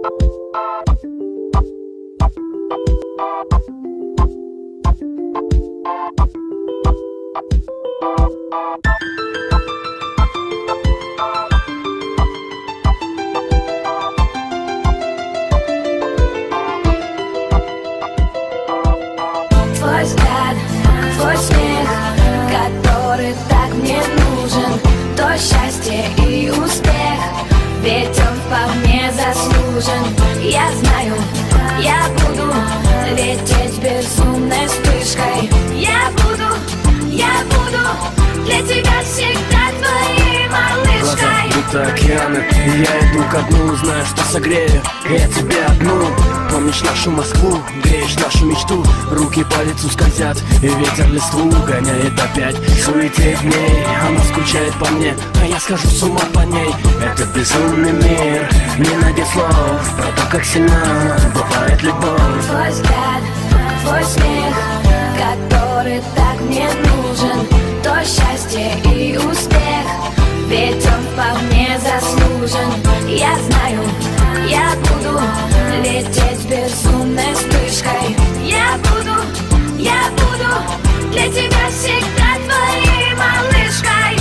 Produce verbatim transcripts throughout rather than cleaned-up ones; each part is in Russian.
Твой взгляд, твой смех, который так мне нужен, то счастье и успех, ведь он вполне заслужен. Я знаю, я буду лететь безумной вспышкой. Я буду, я буду для тебя всегда твоей малышкой. Глаза будто океаны, и я иду ко дну, знаю, что согрею я тебе одну. Помнишь нашу Москву, греешь нашу мечту, руки по лицу скользят, и ветер листву гоняет опять. Суетеет в ней, она скучает по мне, а я схожу с ума по ней. Это безумный мир, не найдет слов про то, как сильна бывает любовь. Твой взгляд, твой смех, который так мне нужен, то счастье и успех, ведь он вполне заслужен. Я знаю, я буду лететь безумной вспышкой. Я буду, я буду для тебя всегда твоей малышкой.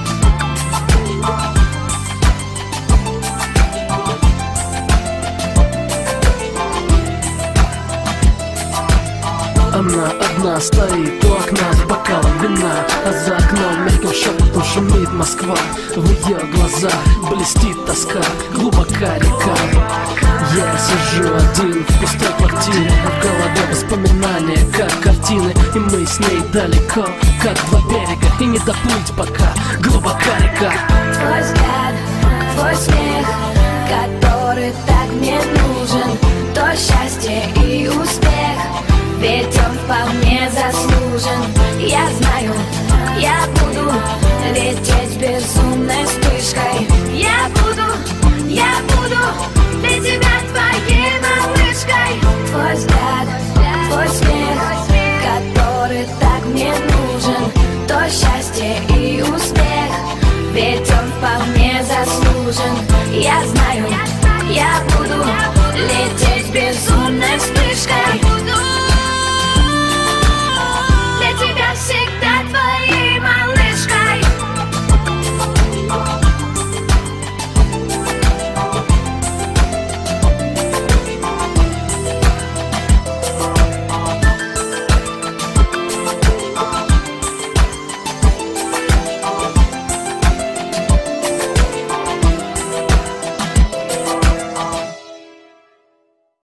Она одна стоит у окна с бокалом вина, а за окном мягким шепотом шумит Москва. В ее глазах блестит тоска, глубока река. Я сижу один в пустой квартире, в голове воспоминания, как картины, и мы с ней далеко, как два берега, и не доплыть пока, глубока река. Твой взгляд, твой смех, который так мне нужен, то счастье и успех, ведь он вполне заслужен. Я знаю, я буду лететь безумной вспышкой. Я буду, я буду для тебя твоей малышкой. Твой взгляд, твой смех, который так мне нужен, то счастье и успех, ведь он вполне заслужен. Я знаю, я буду лететь безумной вспышкой.